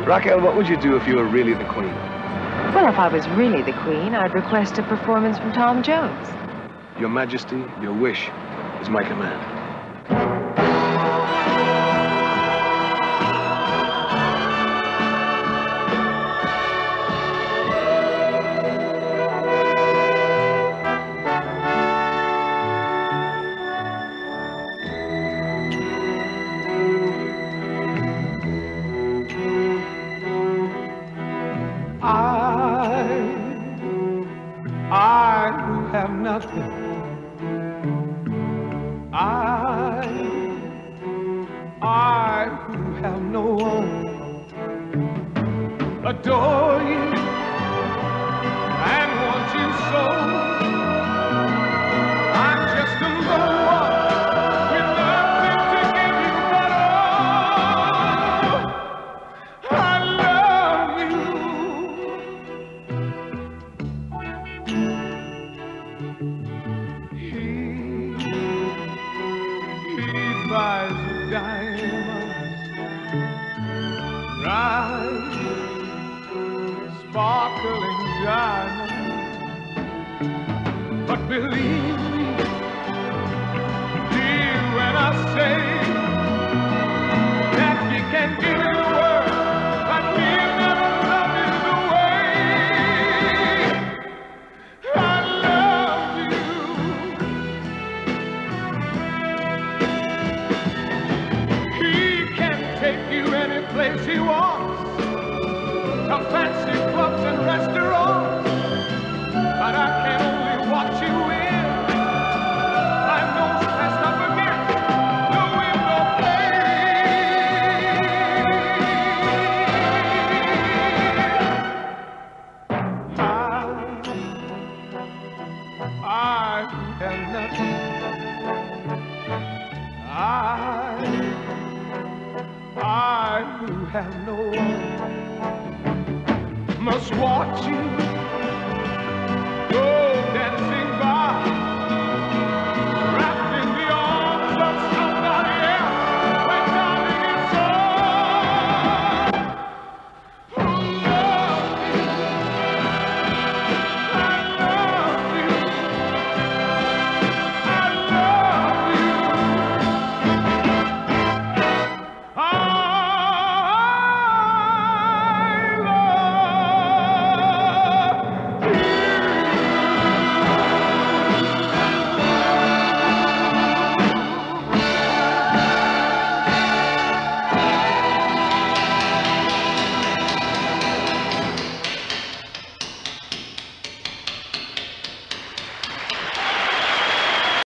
Raquel, what would you do if you were really the queen? Well, if I was really the queen, I'd request a performance from Tom Jones. Your Majesty, your wish is my command. I who have nothing, I who have no one, adore you and want you so. I'm just a low one with nothing to give you but all. I love you. He buys diamonds, bright, sparkling diamonds. But believe me, dear, when I say that he can give you the world, but he'll never love you the way I love you. He can take you any place he wants, to fancy clubs and restaurants, but I can only watch you in my nose pressed up against the window pane. I have nothing. I who have no one must watch you